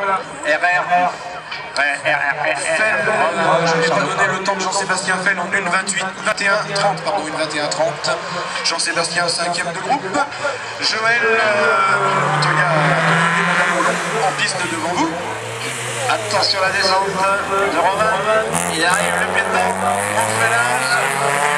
Je vais vous donner le temps de Jean-Sébastien Fell en 1:21:30, pardon, 1:21:30. Jean-Sébastien 5e de groupe. Joël Montoya en piste devant vous. Attention la descente de Romain, il arrive le pied dedans, on fait l'âge.